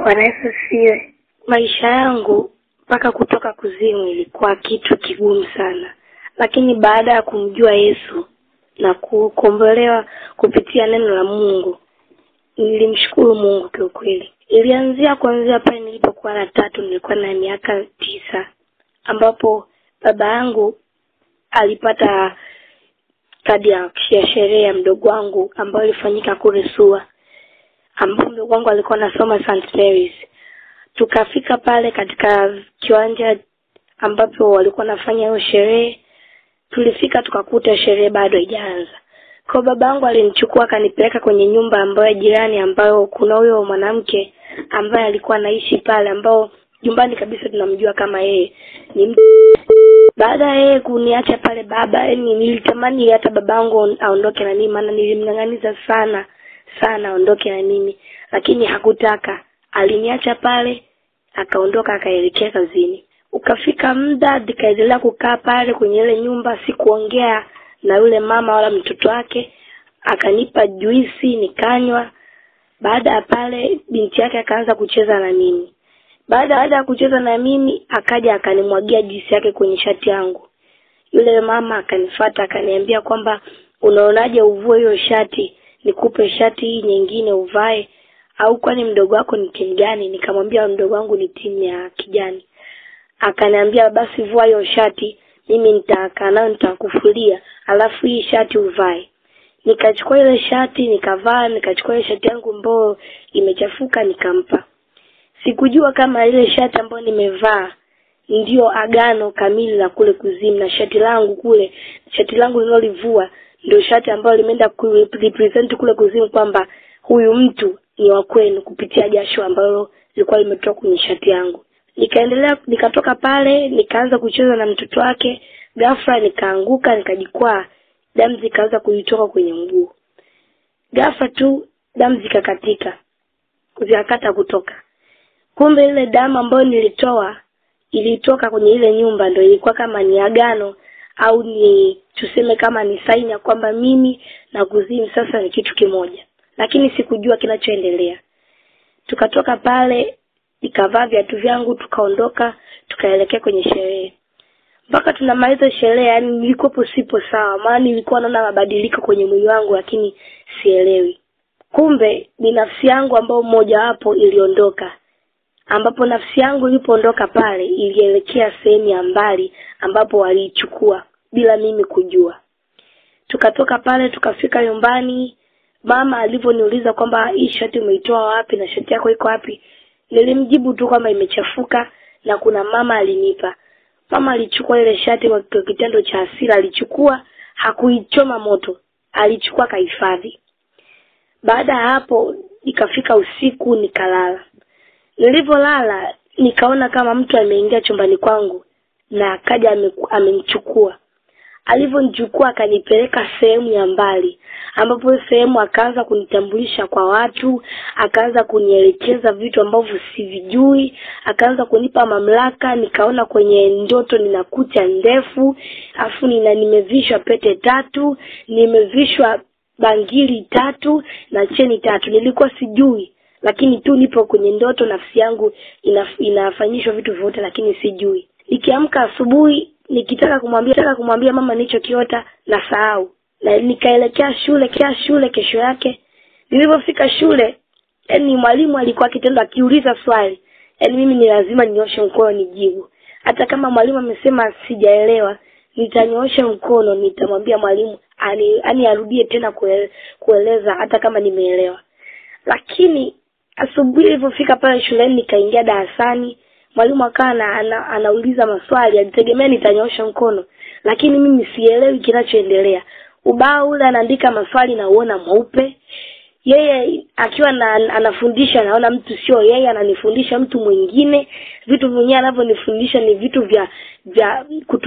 Bwana Yesu asifiwe. Maisha yangu mpaka kutoka kuzimu ilikuwa kitu kigumu sana. Lakini baada ya kumjua Yesu na kukombolewa kupitia neno la Mungu, nilimshukuru Mungu kwa kweli. Ilianzia kuanzia pale nilipokuwa na 3, nilikuwa na miaka 9, ambapo baba yangu alipata kadi ya sherehe ya mdogo wangu ambayo ilifanyika kule Sua, ambapo mdogo wangu alikuwa anasoma St. Mary's. Tukafika pale katika kiwanja ambapo walikuwa nafanya hiyo sherehe. Tulifika tukakuta sherehe bado haijaanza. Kwa babangu alinichukua akanipeleka kwenye nyumba ambayo jirani, ambayo kuna huyo mwanamke ambaye alikuwa anaishi pale, ambao nyumbani kabisa tunamjua kama yeye ni baada ya yeye kuniacha pale baba, nilitamani hata babangu aondoke na mimi, maana nilimng'ang'aniza sana aondoke na mimi, lakini hakutaka. Aliniacha pale akaondoka akaelekea kazini. Ukafika muda nikaendelea kukaa pale kwenye ile nyumba, sikuongea na yule mama wala mtoto wake. Akanipa juisi nikanywa. Baada ya pale binti yake akaanza kucheza na mimi. Baada ya kucheza na mimi akaja akanimwagia juisi yake kwenye shati yangu. Yule mama akanifuata akaniambia kwamba unaonaje uvue hiyo shati, nikupe shati hii nyingine uvae, au kwani mdogo wako ni timu gani? Nikamwambia mdogo wangu ni timu ya kijani. Akaniambia basi vua hiyo shati, mimi nitakaa nayo nitakufulia, alafu hii shati uvae. Nikachukua ile shati nikavaa, nikachukua ile shati yangu ambayo imechafuka nikampa. Sikujua kama ile shati ambayo nimevaa ndio agano kamili la kule kuzimu, na shati langu nilolivua ndio shati ambayo limeenda kurepresent kule kuzimu kwamba huyu mtu ni wa kwenu kupitia jasho ambalo lilikuwa limetoka kwenye shati yangu. Nikatoka pale nikaanza kucheza na mtoto wake. Ghafla nikaanguka nikajikwaa, damu zikaanza kuitoka kwenye mguu. Ghafla tu damu zikakata kutoka. Kumbe ile damu ambayo ilitoka kwenye ile nyumba ndio ilikuwa kama ni agano, au ni tuseme kama ni saini ya kwamba mimi na kuzimu sasa ni kitu kimoja. Lakini sikujua kinachoendelea. Tukatoka pale, nikavaa viatu vyangu, tukaondoka, tukaelekea kwenye sherehe. Mpaka tunamaliza sherehe, yani nilikuwa sipo sawa, maana nilikuwa naona mabadiliko kwenye mwili wangu lakini sielewi. Kumbe ni nafsi yangu ambayo mmoja wapo iliondoka. Ambapo nafsi yangu ilipoondoka pale ilielekea sehemu ya mbali ambapo waliichukua bila mimi kujua. Tukatoka pale tukafika nyumbani. Mama alivyoniuliza kwamba hii shati umeitoa wapi na shati yako iko wapi, nilimjibu tu kwamba imechafuka na kuna mama alinipa. Mama alichukua ile shati kwa kitendo cha hasira, alichukua, hakuichoma moto, alichukua kahifadhi. Baada hapo ikafika usiku nikalala. Nilivyolala nikaona kama mtu ameingia chumbani kwangu na akaja amenichukua. Alivyonichukua akanipeleka sehemu ya mbali, ambapo sehemu akaanza kunitambulisha kwa watu, akaanza kunielekeza vitu ambavyo sivijui, akaanza kunipa mamlaka. Nikaona kwenye ndoto nina kucha ndefu, afu nimevishwa pete 3, nimevishwa bangili 3 na cheni 3. Nilikuwa sijui, lakini tu nipo kwenye ndoto, nafsi yangu inafanyishwa vitu vyote lakini sijui. Nikiamka asubuhi nikitaka kumwambia mama nilichokiota na sahau. Na nikaelekea shule kesho yake. Nilipofika shule, mwalimu alikuwa kitendo akiuliza swali, mimi ni lazima ninyoshe mkono nijibu. Hata kama mwalimu amesema sijaelewa, nitanyoosha mkono, nitamwambia mwalimu arudie tena kueleza hata kama nimeelewa. Lakini asubuhi ilipofika pale shuleni nikaingia darasani, mwalimu akawa anauliza maswali, alitegemea nitanyoosha mkono, lakini mimi sielewi kinachoendelea. Ubao ule anaandika maswali na uona mweupe. Yeye akiwa anafundisha naona mtu sio yeye, ananifundisha mtu mwingine. Vitu mwenyewe anavyonifundisha ni vitu vya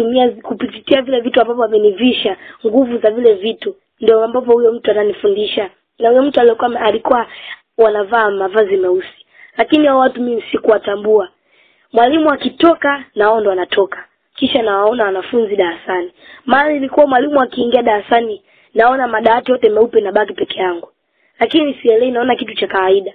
kupitia vile vitu ambavyo amenivisha, nguvu za vile vitu ndio ambapo huyo mtu ananifundisha. Na huyo mtu alikuwa wanavaa mavazi meusi, lakini hao watu mimi sikuwatambua. Mwalimu akitoka nao ndo anatoka, kisha nawaona wanafunzi darasani. Maana ilikuwa mwalimu akiingia darasani naona madawati yote meupe na baki peke yangu, lakini sielewi, naona kitu cha kawaida.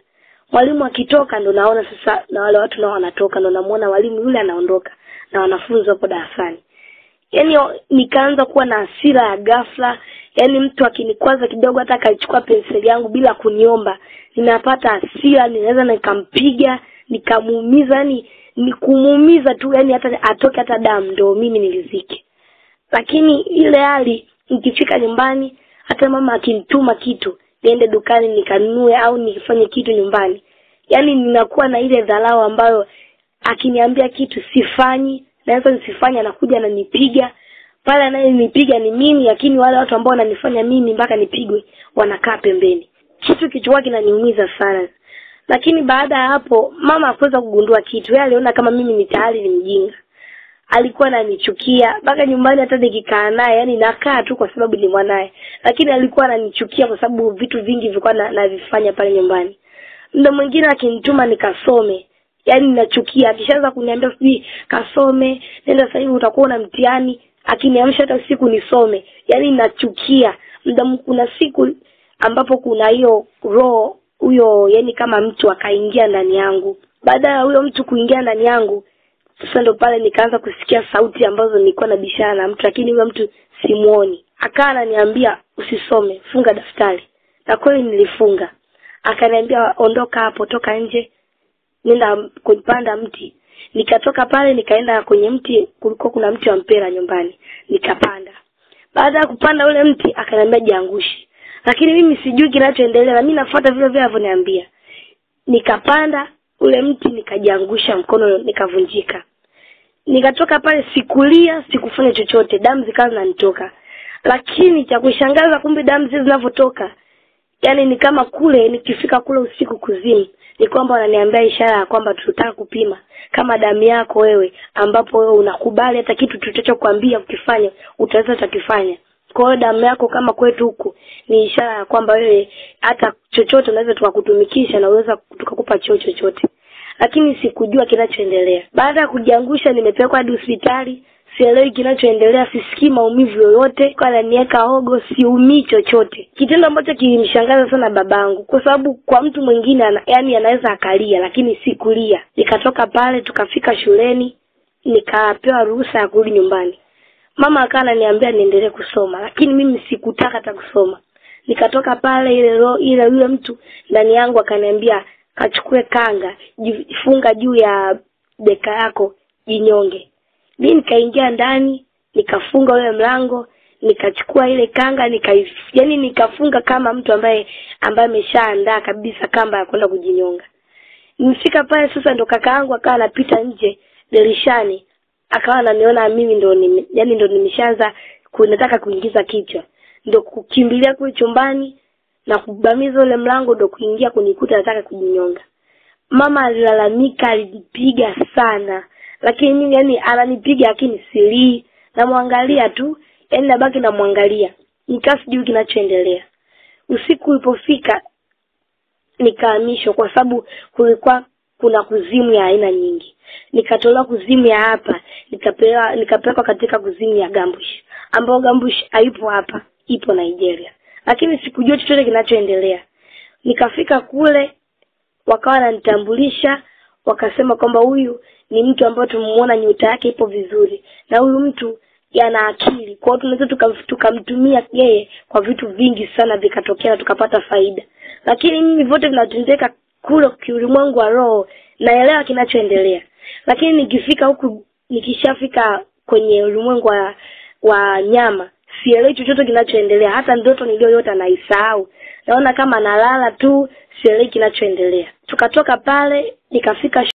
Mwalimu akitoka ndo naona sasa na wale watu nao wanatoka, ndo namuona mwalimu yule anaondoka na wanafunzi wapo darasani. Yaani nikaanza kuwa na hasira ya ghafla. Yaani mtu akinikwaza kidogo hata akachukua penseli yangu bila kuniomba, ninapata hasira, ninaweza nikampiga, nikamuumiza, yani ni kumuumiza tu, yani hata atoke hata damu ndo mimi nilizike. Lakini ile hali nikifika nyumbani, hata mama akinituma kitu niende dukani nikanunue au nifanye kitu nyumbani, yani ninakuwa na ile dharau ambayo akiniambia kitu sifanyi, naweza nisifanye, anakuja ananipiga. Pale anayenipiga ni mimi, lakini wale watu ambao wananifanya mimi mpaka nipigwe wanakaa pembeni. Kitu kichwa kinaniumiza sana. Lakini baada ya hapo mama hakuweza kugundua kitu. Yeye aliona kama mimi ni tayari ni mjinga. Alikuwa ananichukia mpaka nyumbani hata nikikaa naye, yani nakaa tu kwa sababu ni mwanae, lakini alikuwa ananichukia kwa sababu vitu vingi vilikuwa navifanya pale nyumbani. Muda mwingine akinituma nikasome, yani ninachukia. Akishaanza kuniambia sijui kasome, nenda sasa hivi utakuwa na mtihani, akiniamsha hata siku nisome, yani ninachukia. Kuna siku ambapo kuna hiyo roho huyo, yani kama mtu akaingia ndani yangu. Baada ya huyo mtu kuingia ndani yangu, sasa ndo pale nikaanza kusikia sauti ambazo nilikuwa nabishana na mtu, lakini huyo mtu simuoni. Akawa ananiambia usisome, funga daftari. Na kweli nilifunga. Akaniambia ondoka hapo, toka nje, nenda kupanda mti. Nikatoka pale nikaenda kwenye mti, kulikuwa kuna mti wa mpera nyumbani, nikapanda. Baada ya kupanda ule mti akaniambia jiangushe. Lakini mimi sijui kinachoendelea na mimi nafuata vile vile alivyoniambia. Nikapanda ule mti nikajiangusha, mkono nikavunjika. Nikatoka pale sikulia, sikufanya chochote, damu zikawa zinanitoka. Lakini cha kushangaza, kumbe damu zile zinavotoka, yani ni kama kule nikifika kule usiku kuzimu, ni kwamba wananiambia ishara ya kwamba tutataka kupima kama damu yako wewe, ambapo wewe unakubali hata kitu tutachokuambia ukifanya utaweza utakifanya. Kwa hiyo damu yako kama kwetu huku ni ishara ya kwamba wewe hata chochote unaweza tukakutumikisha na unaweza tukakupa cheo chochote. Lakini sikujua kinachoendelea. Baada ya kujiangusha nimepelekwa hadi hospitali, sielewi kinachoendelea, sisikii maumivu yoyote, kwa ananiweka hogo, siumii chochote. Kitendo ambacho kilimshangaza sana babangu, kwa sababu kwa mtu mwingine yani anaweza akalia, lakini sikulia. Nikatoka pale tukafika shuleni, nikapewa ruhusa ya kurudi nyumbani. Mama akawa ananiambia niendelee kusoma, lakini mimi sikutaka hata kusoma. Nikatoka pale ile yule mtu ndani yangu akaniambia kachukue kanga, funga juu ya beka yako, jinyonge. Mimi nikaingia ndani, nikafunga ule mlango, nikachukua ile kanga, yani nikafunga kama mtu ambaye ameshaandaa kabisa kamba ya kwenda kujinyonga. Nifika pale sasa ndo kakaangu akawa anapita nje dirishani, akawa ananiona mimi ndo nimeshaanza nataka kuingiza kichwa. Ndo kukimbilia kule chumbani na kubamiza ule mlango, ndo kuingia kunikuta nataka kujinyonga. Mama alilalamika, alipiga sana. Lakini mimi yani ananipiga lakini silii, namwangalia tu, yani nabaki namwangalia. Nikasijui kinachoendelea. Usiku ulipofika nikahamishwa kwa sababu kulikuwa kuna kuzimu ya aina nyingi. Nikatolewa kuzimu ya hapa, nikapelekwa katika kuzimu ya Gambush, ambao Gambush haipo hapa, ipo Nigeria. Lakini sikujua chochote kinachoendelea. Nikafika kule, wakawa wananitambulisha, wakasema kwamba huyu ni mtu ambaye tumuona nyota yake ipo vizuri, na huyu mtu yana akili. Kwa hiyo tunaweza tukamtumia yeye kwa vitu vingi sana vikatokea tukapata faida. Lakini mimi vote vinatendeka kule kiulimwengu wa roho, naelewa kinachoendelea. Lakini nikifika huku, nikishafika kwenye ulimwengu wa nyama, sielewi chochote kinachoendelea. Hata ndoto niliyoyota naisahau. Naona kama nalala tu, sielewi kinachoendelea. Tukatoka pale, nikafika